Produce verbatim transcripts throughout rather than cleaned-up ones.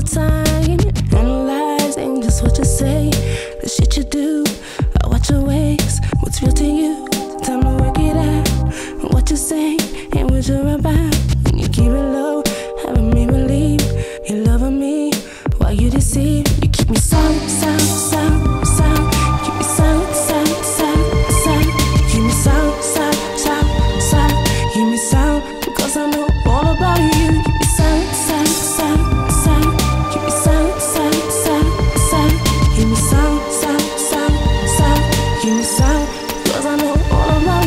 time analyzing just what you say, the shit you do. I watch your ways, what's real to you? Time to work it out. What you say and what you're about. And you keep it low, having me believe you're loving me while you deceive. You keep me silent, silent, silent, silent. Keep me silent, silent, silent, silent. Keep me silent, silent, silent, silent. Keep me silent because I know all about you. Keep me silent, silent, silent, silent. Keep me silent, silent, silent, silent. Keep me silent, silent, silent, silent. Keep me silent because I know all about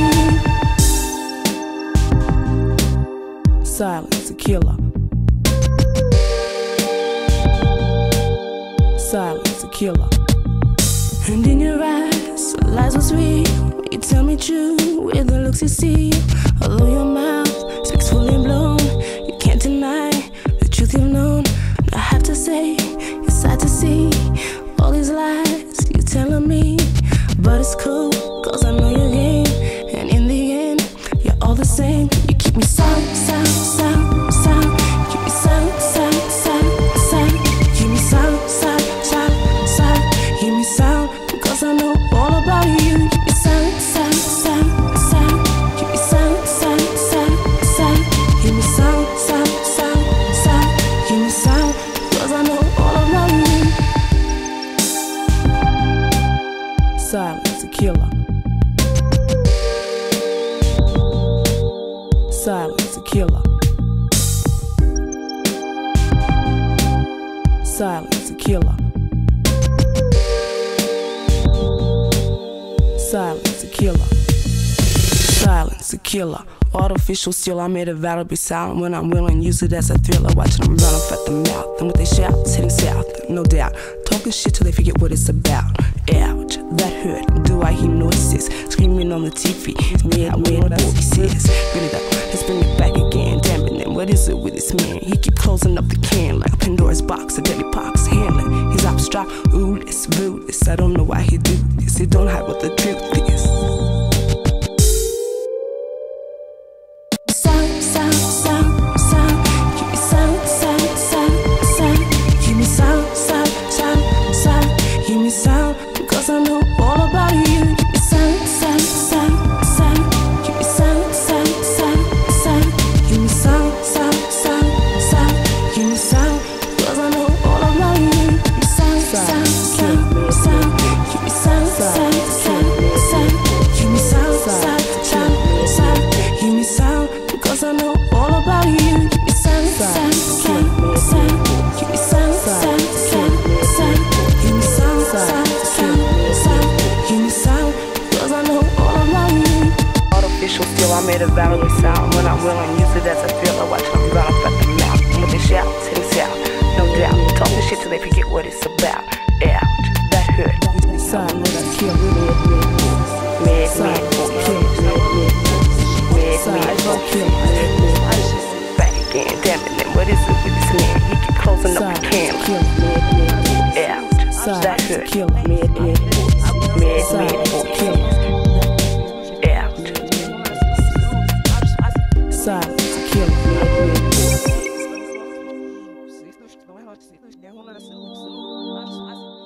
you. Silence a killer. Silence a killer. And in your eyes, lies was real. You tell me true with the looks you see. Although your mouth speaks fully blown, you can't deny the truth you've known. I have to say, it's sad to see all these lies you're telling me. But it's cool, cause I know your game. And in the end, you're all the same. You keep me silent, silent, silent, silent. Keep me silent, silent, silent, silent. Keep me silent, silent, silent, silent. Keep me silent, cause I know all about you. Keep me silent, silent, silent, silent. Keep me silent, silent, silent, silent. Keep me silent, silent, silent, silent. Keep me silent, cause I know all about you. Silence a killer. Silence a killer. Silence a killer. Silence a killer. Silence a killer. Artificial still, I made a vow to be silent when I'm willing. Use it as a thriller, watching them run off at the mouth. And with their shouts, heading south, no doubt. Talking shit till they forget what it's about. Ouch, that hurt. Do I hear noises? Screaming on the T V. Mad, mad voices. Really though, let's bring it back again. Damn it, then what is it with this man? He keep closing up the can like Pandora's box, a deadly pox. Handling his abstract, oohless, ruthless. I don't know why he do this. He don't hide what the truth is. Silent, silent, silent, silent. Keep me silent, silent, silent, silent. Keep me silent, silent, silent, silent. Keep me silent, cause I know all about you. Keep me silent, silent, silent, silent. Keep me silent, silent, silent, silent. Keep me silent, silent, silent, silent. Keep me silent, cause I know all about you. Keep me silent, silent, silent, silent. Keep me silent, silent, silent, silent. Keep me silent, silent, silent, silent. Keep me silent, cause I know all about you. Keep me silent, silent, silent, silent. Keep me silent, silent, silent, silent. Keep me silent, silent, silent, silent. Keep me silent, cause I know all about you. Artificial still, I made a vow to be silent when I'm willing. Use it as a thriller, watching them run off at the mouth. And with their shouts, heading south, no doubt. Talking shit till they forget what it's about. Ouch, that hurt. Silence a killer. Mad, mad voices. Mad, mad voices. Back again, damn it, then what is it with this man? He keep closing up the can. Ouch, that hurt. Mad, mad voices. Mad, mad voices. Silence a killer. Mad, mad voices.